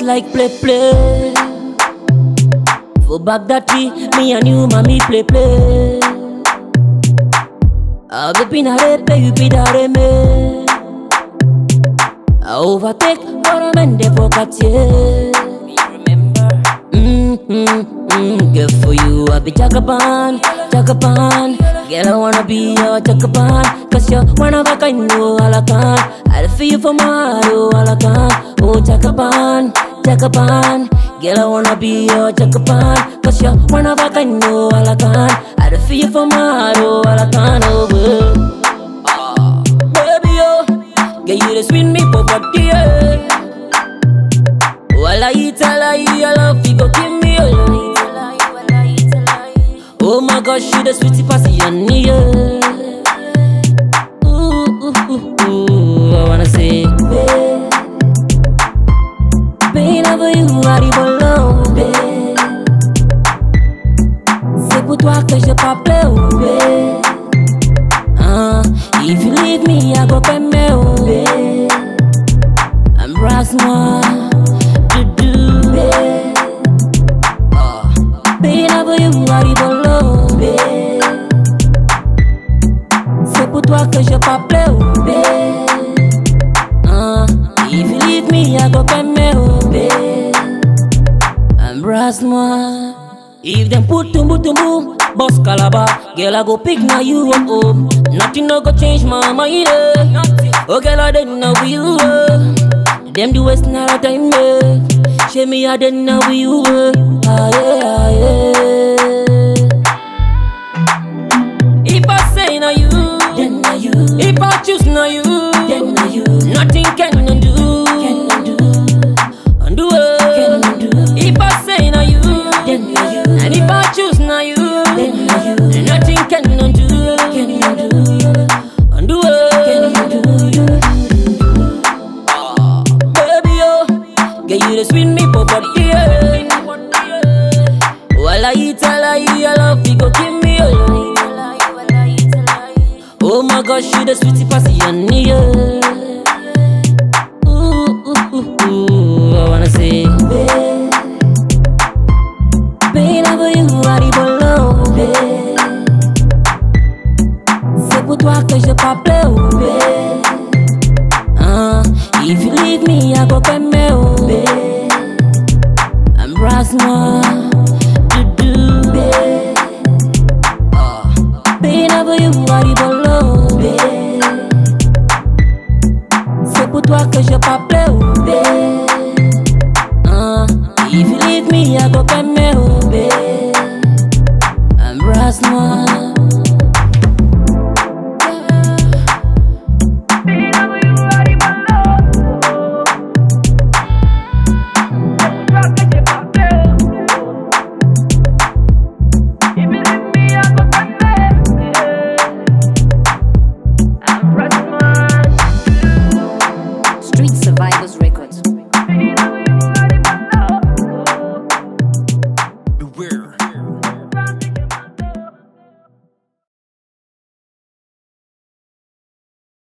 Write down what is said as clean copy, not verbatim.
like play. For back that tree, me and you, mommy, play. I'll be in a repe, you be the me. I overtake for a man, they forgot you. Good for you, I be Jagaban. Girl, I wanna be your Jagaban. Cause you're one of a kind, no, all I can. I'll feel you for my all I can. Oh, Jagaban. Girl, I wanna be your Jagaban. Cause you're one of a kind, no, all I can. I'll feel you for my all I can. Oh, baby, oh, get you to spin me for body, yeah. While I eat, I love you, go give me a love. Oh my gosh, you the sweetie passy on me, yeah. I wanna say, babe, never you are the below, babe. C'est pour toi que je parle, babe. If you leave me, I go pay me, babe. Embrace moi. C'est pour toi que je parle, babe. If you leave me, I go pay me, babe. Embrace-moi. If them put tumbu, boss calabar, girl I go pick now you up home. Nothing no go change my mind, yeah. Oh girl I didn't know who you were. Them do waste not a time, yeah. Show me I didn't know who you were. Yeah. If I say na you, then na you. If I choose na you, then na you. Nothing can undo. Undo. If I say na you, then na you. And if I choose na you, then na you. Nothing can undo. Undo. Baby, oh, get you to spin me for body, yeah. While I eat, I love you, go give me a love. Oh my gosh, you the sweetie passy on me, yeah. I wanna say, babe, never you are the below, babe. C'est pour toi que je parle, babe. If you leave me, I go pay me, babe. Embrace-moi. C'est pour toi que je parle.